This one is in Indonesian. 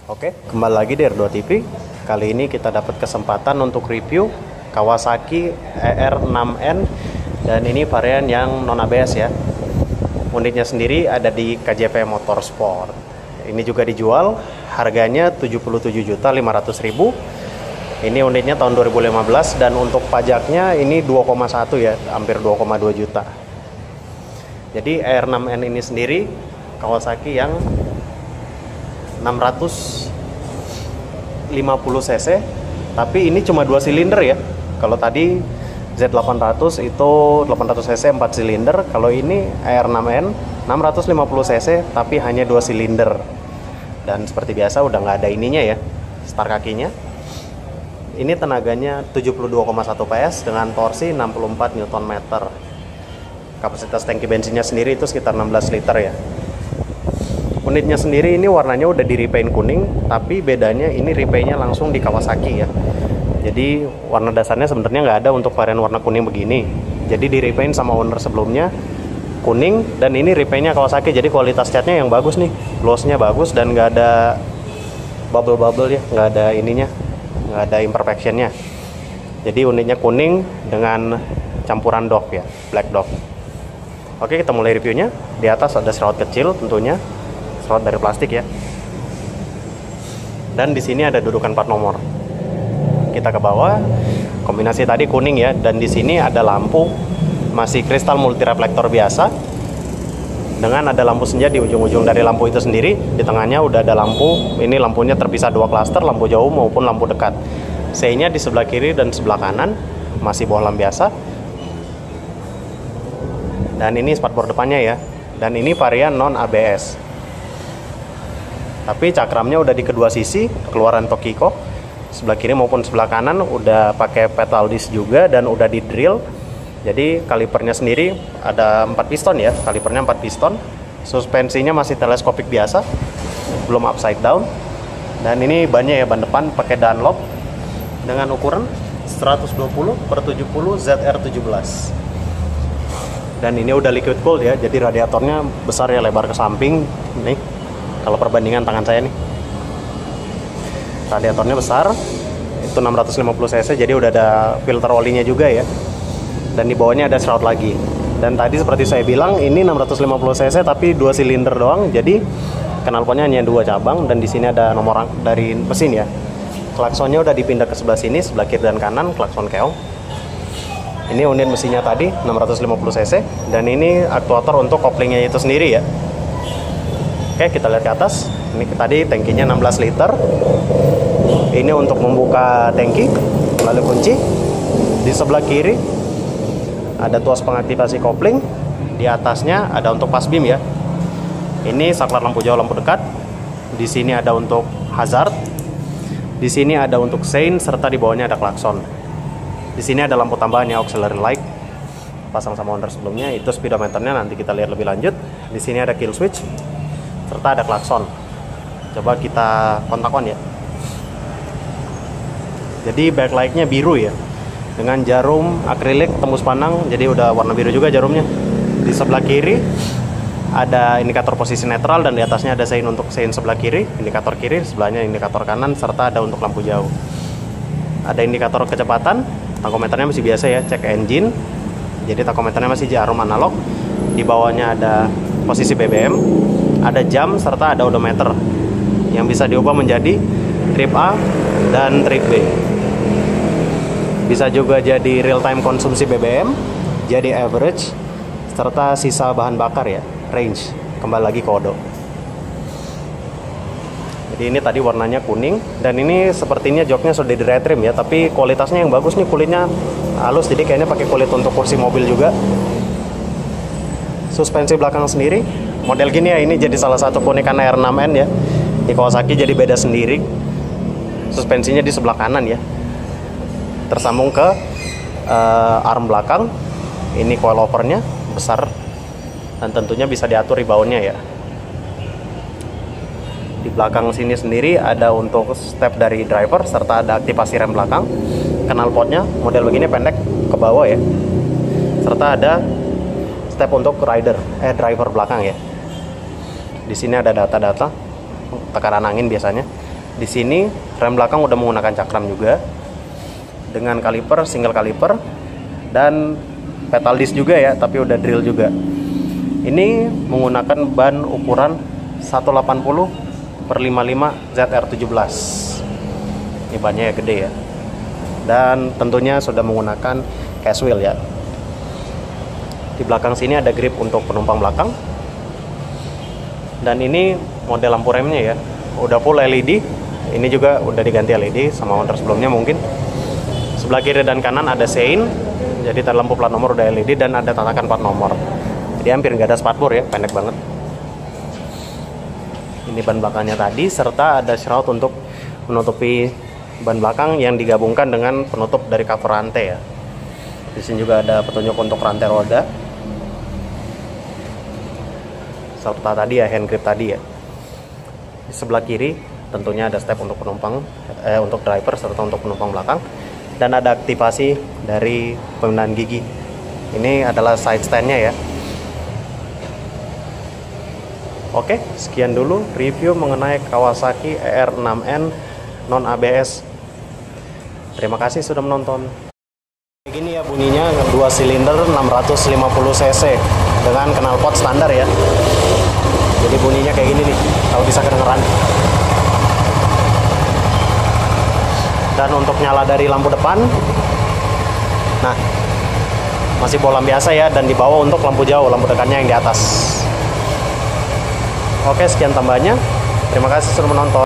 Oke, kembali lagi di R2 TV. Kali ini kita dapat kesempatan untuk review Kawasaki ER6N, dan ini varian yang non ABS ya. Unitnya sendiri ada di KJP Motorsport. Ini juga dijual, harganya 77.500.000. Ini unitnya tahun 2015 dan untuk pajaknya ini 2,1 ya, hampir 2,2 juta. Jadi ER6N ini sendiri Kawasaki yang 650 cc, tapi ini cuma 2 silinder ya. Kalau tadi Z800 itu 800 cc 4 silinder, kalau ini ER6N 650 cc tapi hanya 2 silinder. Dan seperti biasa udah nggak ada ininya ya, start kakinya. Ini tenaganya 72,1 PS dengan torsi 64 Nm. Kapasitas tangki bensinnya sendiri itu sekitar 16 liter ya. Unitnya sendiri ini warnanya udah di repaint kuning, tapi bedanya ini repaintnya langsung di Kawasaki ya. Jadi warna dasarnya sebenarnya nggak ada untuk varian warna kuning begini. Jadi di repaint sama owner sebelumnya kuning, dan ini repaintnya Kawasaki. Jadi kualitas catnya yang bagus nih, glossnya bagus dan nggak ada bubble-bubble ya, nggak ada ininya, nggak ada imperfectionnya. Jadi unitnya kuning dengan campuran dog ya, black dog. Oke, kita mulai reviewnya. Di atas ada shroud kecil tentunya, shroud dari plastik ya. Dan di sini ada dudukan plat nomor. Kita ke bawah, kombinasi tadi kuning ya, dan di sini ada lampu masih kristal multi reflektor biasa. Dengan ada lampu senja di ujung-ujung dari lampu itu sendiri. Di tengahnya udah ada lampu, ini lampunya terpisah 2 klaster, lampu jauh maupun lampu dekat. C-nya di sebelah kiri dan sebelah kanan masih bohlam biasa. Dan ini spakbor depannya ya. Dan ini varian non ABS. Tapi cakramnya udah di kedua sisi, keluaran Tokiko. Sebelah kiri maupun sebelah kanan udah pakai pedal disc juga dan udah di drill. Jadi kalipernya sendiri ada 4 piston ya, kalipernya 4 piston. Suspensinya masih teleskopik biasa, belum upside down. Dan ini bannya ya, ban depan pakai Dunlop dengan ukuran 120/70 ZR17. Dan ini udah liquid cooled ya, jadi radiatornya besar ya, lebar ke samping nih. Kalau perbandingan tangan saya nih, radiatornya besar, itu 650 cc, jadi udah ada filter olinya juga ya. Dan di bawahnya ada shroud lagi. Dan tadi seperti saya bilang, ini 650 cc tapi 2 silinder doang, jadi knalpotnya hanya 2 cabang. Dan di sini ada nomor dari mesin ya. Klaksonnya udah dipindah ke sebelah sini, sebelah kiri dan kanan, klakson keong. Ini unit mesinnya tadi 650 cc, dan ini aktuator untuk koplingnya itu sendiri ya. Oke, kita lihat ke atas. Ini tadi tangkinya 16 liter. Ini untuk membuka tangki melalui kunci. Di sebelah kiri ada tuas pengaktifasi kopling. Di atasnya ada untuk pas beam ya. Ini saklar lampu jauh, lampu dekat. Di sini ada untuk hazard. Di sini ada untuk sein, serta di bawahnya ada klakson. Di sini ada lampu tambahan ya, auxiliary light, pasang sama owner sebelumnya. Itu speedometernya, nanti kita lihat lebih lanjut. Di sini ada kill switch, serta ada klakson. Coba kita kontak on ya. Jadi backlightnya biru ya, dengan jarum akrilik tembus pandang, jadi udah warna biru juga jarumnya. Di sebelah kiri ada indikator posisi netral, dan di atasnya ada sein untuk sein sebelah kiri, indikator kiri, sebelahnya indikator kanan, serta ada untuk lampu jauh. Ada indikator kecepatan, takometernya masih biasa ya, cek engine. Jadi takometernya masih jarum analog. Di bawahnya ada posisi BBM, ada jam, serta ada odometer yang bisa diubah menjadi trip A dan trip B. Bisa juga jadi real time konsumsi BBM, jadi average, serta sisa bahan bakar ya, range. Kembali lagi ke odo. Jadi ini tadi warnanya kuning, dan ini sepertinya joknya sudah di retrim ya, tapi kualitasnya yang bagus nih, kulitnya halus, jadi kayaknya pakai kulit untuk kursi mobil juga. Suspensi belakang sendiri model gini ya, ini jadi salah satu keunikan ER6N ya. Di Kawasaki jadi beda sendiri. Suspensinya di sebelah kanan ya, tersambung ke arm belakang. Ini coilovernya besar, dan tentunya bisa diatur reboundnya ya. Di belakang sini sendiri ada untuk step dari driver, serta ada aktivasi rem belakang. Knalpotnya model begini pendek ke bawah ya, serta ada step untuk driver belakang ya. Di sini ada data-data tekanan angin biasanya. Di sini rem belakang udah menggunakan cakram juga dengan kaliper single kaliper dan pedal disc juga ya, tapi udah drill juga. Ini menggunakan ban ukuran 180/55 ZR17. Ini bannya ya gede ya. Dan tentunya sudah menggunakan cast wheel ya. Di belakang sini ada grip untuk penumpang belakang. Dan ini model lampu remnya ya, udah full LED. Ini juga udah diganti LED sama owner sebelumnya mungkin. Sebelah kiri dan kanan ada sein, jadi tanda lampu plat nomor udah LED dan ada tatakan plat nomor. Jadi hampir nggak ada spatbor ya, pendek banget. Ini ban belakangnya tadi, serta ada shroud untuk menutupi ban belakang yang digabungkan dengan penutup dari cover rantai ya. Di sini juga ada petunjuk untuk rantai roda. Serta tadi ya, hand grip tadi ya. Di sebelah kiri tentunya ada step untuk penumpang, untuk driver serta untuk penumpang belakang. Dan ada aktivasi dari penggunaan gigi. Ini adalah side stand-nya ya. Oke, sekian dulu review mengenai Kawasaki ER6N non ABS. Terima kasih sudah menonton. Begini ya bunyinya, 2 silinder 650 cc dengan knalpot standar ya. Jadi bunyinya kayak gini nih, kalau bisa kedengeran. Dan untuk nyala dari lampu depan, nah masih bolam biasa ya, dan di bawah untuk lampu jauh, lampu dekatnya yang di atas. Oke, sekian tambahnya. Terima kasih sudah menonton.